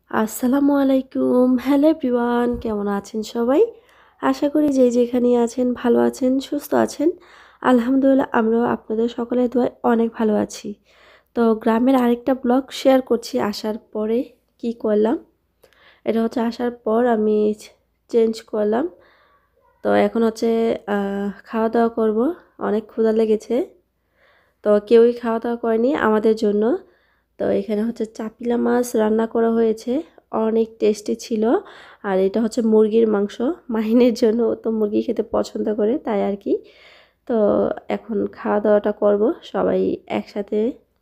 আসসালামু আলাইকুম। Hello everyone, কেমন আছেন সবাই? আশা করি যে যেখানে আছেন ভালো আছেন, সুস্থ আছেন। আলহামদুলিল্লাহ আমরাও আপনাদের সকলের দোয়ায় অনেক ভালো আছি। তো গ্রামের আরেকটা ব্লগ শেয়ার করছি আসার পরে কি করলাম। এটা হচ্ছে আসার পর আমি চেঞ্জ করলাম। তো এখন হচ্ছে খাওয়া দাওয়া করব। অনেক ক্ষুধা লেগেছে। তো কেউই খাওয়া দাওয়া করেনি আমাদের জন্য। তো এখানে হচ্ছে চাপিলা মাছ রান্না করা হয়েছে, অনেক টেস্টি ছিল। আর এটা হচ্ছে মুরগির মাংস, মাহিনের জন্য। ও তো মুরগি খেতে পছন্দ করে, তাই আর কি। তো এখন খাওয়া দাওয়াটা করব সবাই একসাথে।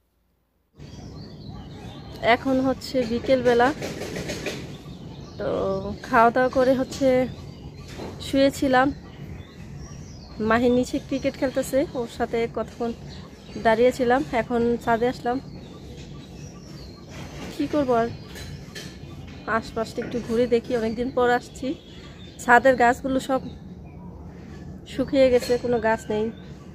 এখন হচ্ছে বিকেলবেলা। তো খাওয়া দাওয়া করে হচ্ছে শুয়েছিলাম। মাহির নিচে ক্রিকেট খেলতেছে, ওর সাথে কতক্ষণ দাঁড়িয়েছিলাম। এখন ছাদে আসলাম, কি করবো আর, আশপাশটা একটু ঘুরে দেখি। অনেকদিন পর আসছি। ছাদের গাছগুলো সব শুকিয়ে গেছে, কোনো গাছ নেই।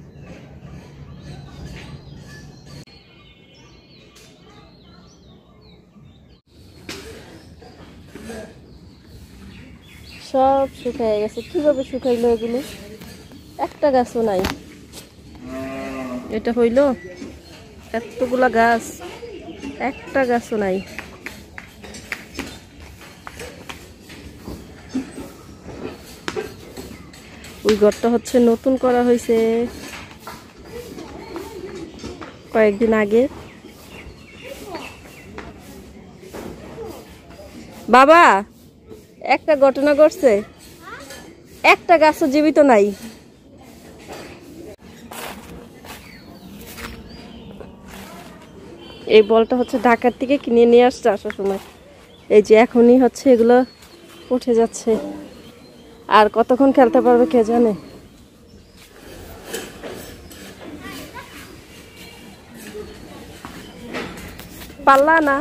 সব শুকিয়ে গেছে। কিভাবে শুকাইলো এগুলো? একটা গাছও নাই। এটা হইলো এতগুলা গাছ, একটা গাছও নাই। ওই ঘরটা হচ্ছে নতুন করা হয়েছে কয়েকদিন আগে। বাবা একটা ঘটনা ঘটছে, একটা গাছও জীবিত নাই। এই বলটা হচ্ছে ঢাকার থেকে কিনে নিয়ে আসছে আসার সময়। এই যে এখনই হচ্ছে এগুলো উঠে যাচ্ছে, আর কতক্ষণ খেলতে পারবে কে জানে। পারলা না।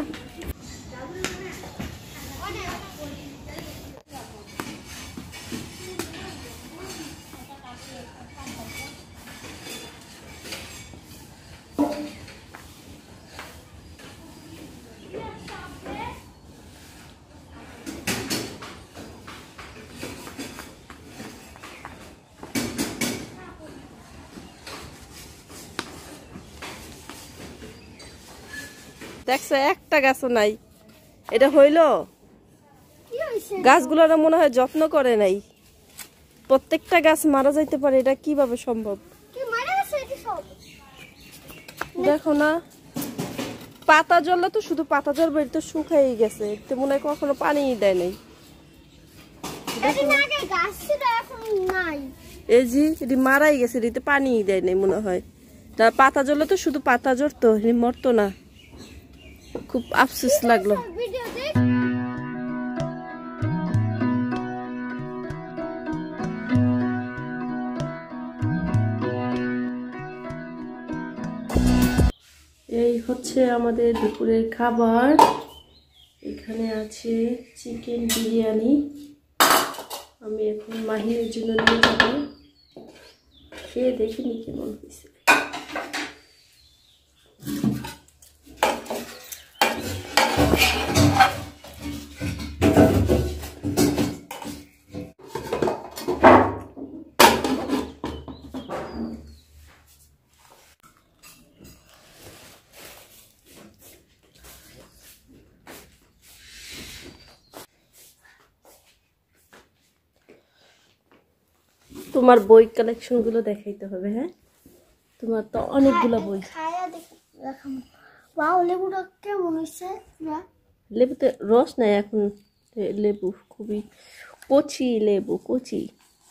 দেখছো একটা গাছও নাই। এটা হইলো, গাছগুলোর মনে হয় যত্ন করে নাই। প্রত্যেকটা গাছ মারা যাইতে পারে, এটা কিভাবে সম্ভব? দেখো না, পাতা জ্বললে তো শুধু পাতা জ্বলবে, এটা তো শুকাই গেছে। তো মনে হয় কখনো পানি দেয় নাই। এই যে এটি মারাই গেছে, এটিতে পানি দেয় নাই মনে হয়। তার পাতা জ্বললে তো শুধু পাতা জ্বলতো, মরতো না। খুব আফসোস লাগলো। এই হচ্ছে আমাদের দুপুরের খাবার। এখানে আছে চিকেন বিরিয়ানি। আমি এখন মাহিনের জন্য নিয়ে যাবো, খেয়ে দেখিনি কেমন হয়েছে। তোমার বই কালেকশন গুলো দেখাইতে হবে। হ্যাঁ, তোমার তো অনেকগুলো বই। লেবুটা কেমন হয়েছে? লেবুতে রস নাই এখন, লেবু খুবই কচি, লেবু কচি।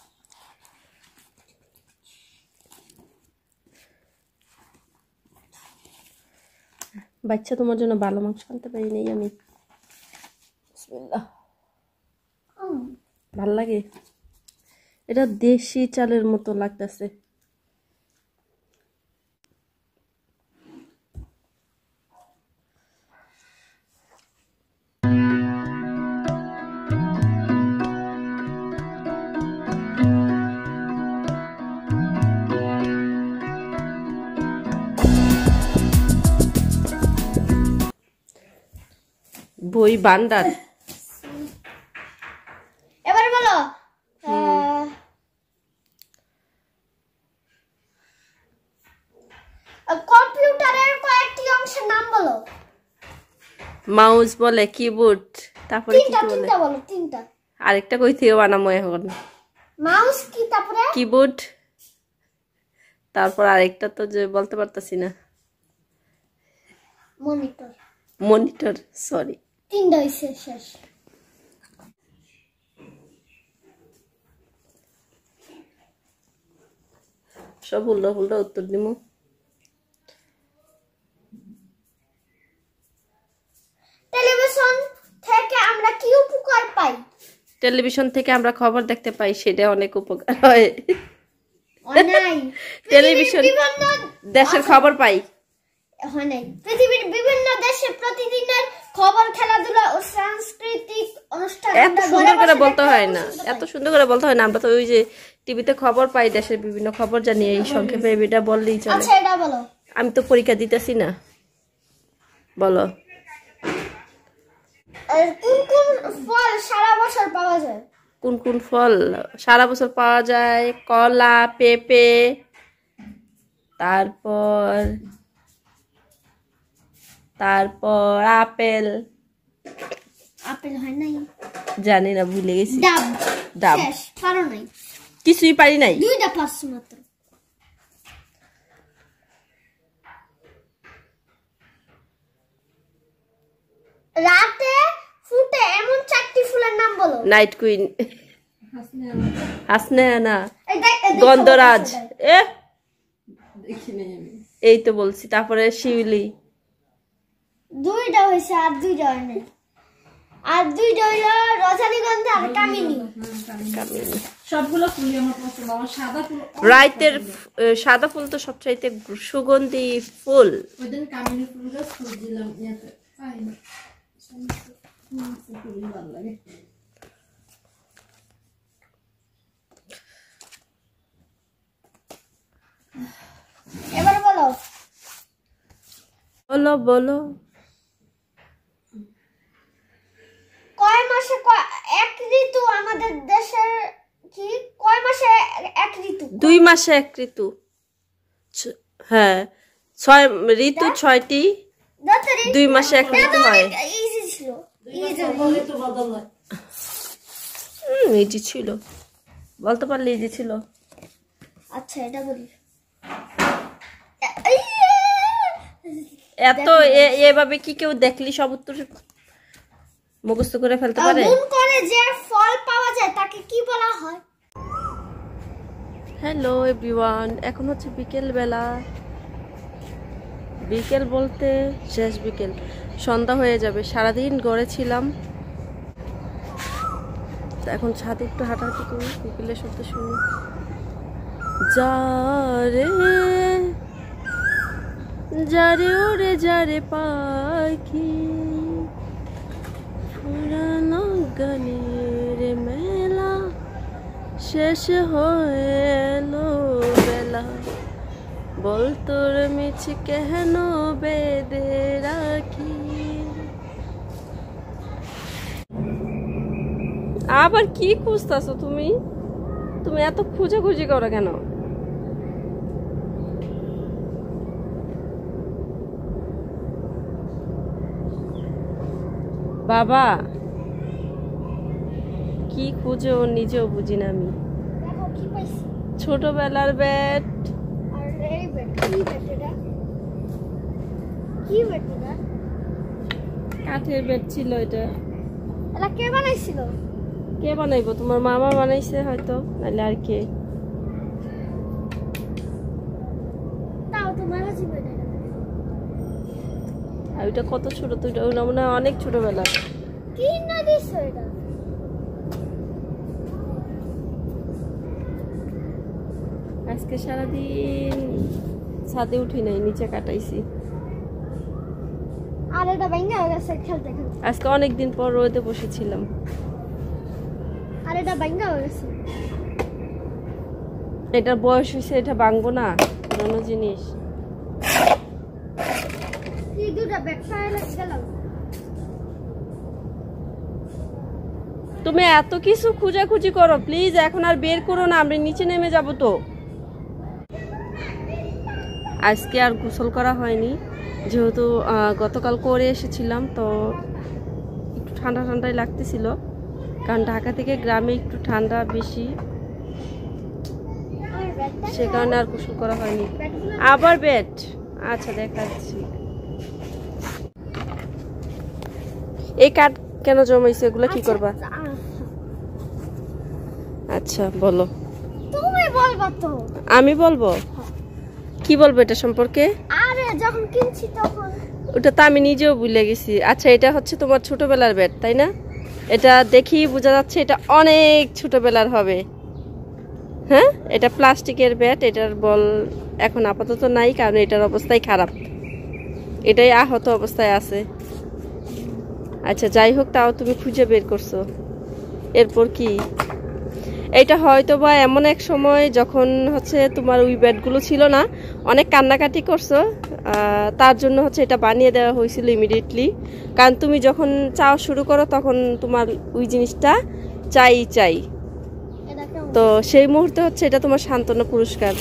বাচ্চা তোমার জন্য ভালো মাংস আনতে পারি নাই আমি। ভাল লাগে, এটা দেশি চালের মতো লাগতেছে। বই ভান্ডার। এবার বলো কম্পিউটারের কয়েকটি অংশের নাম বলো। মাউস বলে, কিবোর্ড, তারপরে কি বলে? তিনটা বলো, তিনটা। আরেকটা কই থেকে বানামো এখন? মাউস কি, তারপরে কিবোর্ড, তারপর আরেকটা তো যে বলতে পারতাছি না। মনিটর। Monitor, sorry. তিনটা হইছে, শেষ। সব উল্টা উল্টা উত্তর দিমু। টেলিভিশন থেকে আমরা কি উপকার পাই? টেলিভিশন থেকে আমরা খবর দেখতে পাই, সেটা অনেক উপকার হয়। টেলিভিশন দেশের খবর পাই। পৃথিবীর বিভিন্ন দেশে প্রতিদিনের খবর, খেলাধুলা ও সাংস্কৃতিক অনুষ্ঠান। এত সুন্দর করে বলতে হয় না, এত সুন্দর করে বলতে হয় না। আমরা তো ওই যে টিভিতে খবর পাই, দেশের বিভিন্ন খবর জানি, এই সংক্ষেপে এটা বললেই চলে। আচ্ছা, এটা বলো। আমি তো পরীক্ষা দিতেছি না, বলো। কোন কোন ফল সারা বছর পাওয়া যায়? কোন কোন ফল সারা বছর পাওয়া যায়? কলা, পেঁপে, তারপর আপেল। আপেল হয় নাই? জানি না, ভুলে গেছি। ডাব। ডাব। শেষ, পারো নাই? কিছুই পারি নাই। দুইটা পারছো মাত্র। রাতে ফুটে এমন 4টি ফুলের নাম বলো। নাইট কুইন, হাসনেহানা, গন্ধরাজ, এই তো বলছি। তারপরে শিউলি। দুইটা হইছে, আর দুইটা হয় নাই। আর দুইটা হইল রজনীগন্ধা আর কামিনী। সবগুলো ফুলই আমার পছন্দ। আমার সাদা ফুল, রাইতের সাদা ফুল তো সবচাইতে সুগন্ধি ফুল। ওইদিন কামিনী ফুল গাছ ফুল দিলাম, ইয়াতে পাই না। ফুল ভালো লাগে। এবার বলো। বলো বলো। কয় মাসে এক ঋতু আমাদের দেশের? কি, কয় মাসে এক ঋতু? 2 মাসে এক ঋতু। হ্যাঁ, 6 ঋতু, 6টি। 2 মাসে এক ঋতু হয়। ইজি ছিল, ইজি ছিল, বলতে পারলে ইজি ছিল। আচ্ছা, এটা বলি। এত এভাবে কি কেউ দেখলি সব উত্তর মুখস্থ করে ফেলতে পারে? আগুন করে যে ফল পাওয়া যায় তাকে কি বলা হয়? হ্যালো এভরিওয়ান, এখন হচ্ছে বিকেল বেলা। বিকেল বলতে শেষ বিকেল, সন্ধ্যা হয়ে যাবে। সারাদিন ঘরে ছিলাম, এখন ছাদে একটু হাঁটাহাঁটি করি, বিকেলের শব্দ শুনি। যারে যারে ওরে যারে পাখি, পুরানো গানের মেলা শেষ হয়ে এলো বেলা, বল তোর মিছে কেন বেঁধে রাখি। আবার কি খুঁজতেছো তুমি? তুমি এত খুঁজাখুঁজি করো কেন? বাবা কি খুঁজে ও নিজেও বুঝি না আমি। দেখো কি পাইছি। ছোটবেলার ব্যাট। আর এই ব্যাট, কি ব্যাট এটা? কি ব্যাট এটা? কাঠের ব্যাট ছিল এটা। এটা কে বানাইছিল? কে বানাইবো? তোমার মামা বানাইছে হয়তো, নাহলে আর কে। তাও তোমার কাছে ব্যাট এটা। আর ওইটা কত ছোট, তো ওইটা মনে হয় অনেক ছোটবেলা। কি না দিছো এটা? আজকে সারাদিন ছাদে উঠি নাই, নিচে কাটাইছি। আর এটা ভাঙা হয়ে গেছে খেলতে খেলতে। আজকে অনেকদিন পর রোদে বসেছিলাম। আর এটা ভাঙা হয়ে গেছে। এটার বয়স হয়েছে, এটা ভাঙবো না, পুরোনো জিনিস। কি দুটা ব্যাট পাইলে গেল। তুমি এত কিছু খুঁজাখুঁজি করো, প্লিজ এখন আর বের করো না, আমরা নিচে নেমে যাব তো। আজকে আর গোসল করা হয়নি, যেহেতু গতকাল করে এসেছিলাম, তো একটু ঠান্ডা ঠান্ডাই লাগতেছিল, কারণ ঢাকা থেকে গ্রামে একটু ঠান্ডা বেশি, সে কারণে আর গোসল করা হয়নি। আবার বেড, আচ্ছা দেখাচ্ছি। এই কাঠ কেন জমাইছে, এগুলো কি করবা? আচ্ছা বলো। তুমি বলবা তো। আমি বলবো? কি বলবো এটা সম্পর্কে? আরে যখন কিনছি তখন। ওটা তো আমি নিজেও ভুলে গেছি। আচ্ছা, এটা হচ্ছে তোমার ছোটবেলার ব্যাট, তাই না? এটা দেখি বোঝা যাচ্ছে এটা অনেক ছোটবেলার হবে। হ্যাঁ, এটা প্লাস্টিকের ব্যাট, এটার বল এখন আপাতত নাই, কারণ এটার অবস্থাই খারাপ, এটাই আহত অবস্থায় আছে। আচ্ছা যাই হোক, তাও তুমি খুঁজে বের করছো। এরপর কি? এটা হয়তো বা এমন এক সময় যখন হচ্ছে তোমার ওই ব্যাটগুলো ছিল না, অনেক কান্নাকাটি করছো, তার জন্য হচ্ছে এটা বানিয়ে দেওয়া হয়েছিল ইমিডিয়েটলি। কারণ তুমি যখন চাওয়া শুরু করো তখন তোমার ওই জিনিসটা চাই, তো সেই মুহূর্তে হচ্ছে এটা তোমার সান্ত্বনা পুরস্কার।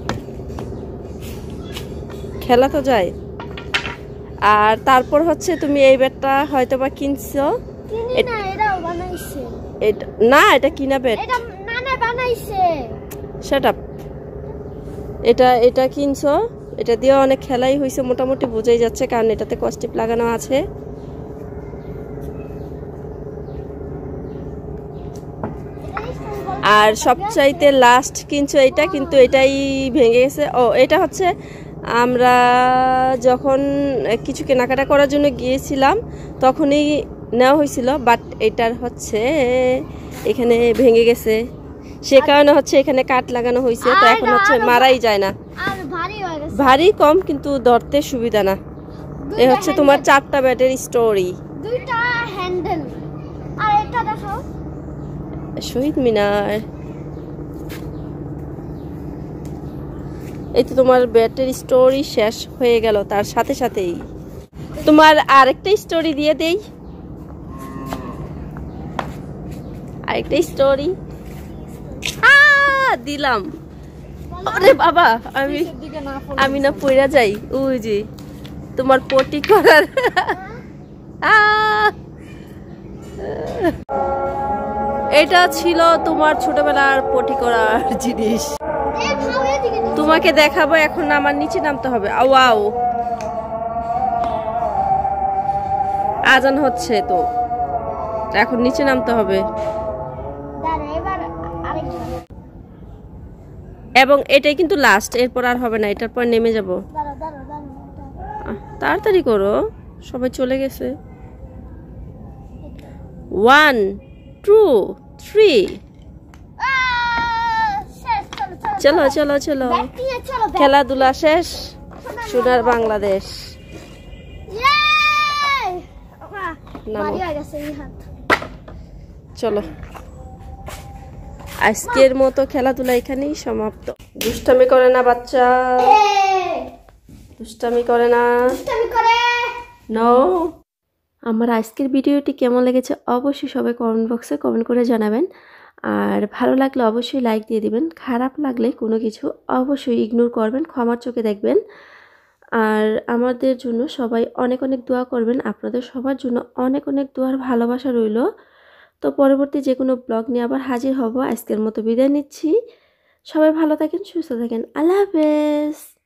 খেলা তো যায়। আর তারপর হচ্ছে তুমি এই ব্যাটটা হয়তো বা কিনছো। না, এটা কিনা ব্যাট। Shut up. এটা কিনছো, এটা দিয়ে অনেক খেলাই হয়েছে মোটামুটি, বোঝাই যাচ্ছে, কারণ এটাতে কস্টিপ লাগানো আছে। আর সবচাইতে লাস্ট কিনছো এটা, কিন্তু এটাই ভেঙে গেছে। ও, এটা হচ্ছে আমরা যখন কিছু কেনাকাটা করার জন্য গিয়েছিলাম তখনই নেওয়া হয়েছিল, বাট এটার হচ্ছে এখানে ভেঙে গেছে, সে কারণে হচ্ছে এখানে কাঠ লাগানো হয়েছে, তো এখন হচ্ছে মারাই যায় না, ভারী কম, কিন্তু ধরতে সুবিধা না। এ হচ্ছে তোমার 4টা ব্যাটের স্টোরি। শহীদ মিনার, এই তো তোমার ব্যাটের স্টোরি শেষ হয়ে গেল তার সাথে সাথেই। তোমার আরেকটা স্টোরি দিয়ে দেই, আরেকটা স্টোরি দিলাম। আরে বাবা, আমি না পড়া যাই, ওই যে তোমার পটি করার। এটা ছিল তোমার ছোটবেলার পটি করার জিনিস, তোমাকে দেখাবো। এখন আমার নিচে নামতে হবে। ওয়াও, আজান হচ্ছে, তো এখন নিচে নামতে হবে। এবং এটাই কিন্তু লাস্ট, এরপর আর হবে না, এটার পর নেমে যাব। তাড়াতাড়ি করো, সবাই চলে গেছে। 1 2 3, চলো চলো চলো, খেলাধুলা শেষ, সোনার বাংলাদেশ। চলো, আজকের মতো খেলাধুলা এখানেই সমাপ্ত। দুষ্টামি করে না বাচ্চা, দুষ্টামি করে না, নো। আমার আজকের ভিডিওটি কেমন লেগেছে অবশ্যই সবাই কমেন্ট বক্সে কমেন্ট করে জানাবেন। আর ভালো লাগলে অবশ্যই লাইক দিয়ে দিবেন, খারাপ লাগলে কোনো কিছু অবশ্যই ইগনোর করবেন, ক্ষমার চোখে দেখবেন। আর আমাদের জন্য সবাই অনেক অনেক দোয়া করবেন, আপনাদের সবার জন্য অনেক অনেক দোয়ার ভালোবাসা রইল। তো পরবর্তী যে কোনো ব্লগ নিয়ে আবার হাজির হব। আজকের মতো বিদায় নিচ্ছি, সবাই ভালো থাকেন, সুস্থ থাকেন, আল্লাহ হাফেজ।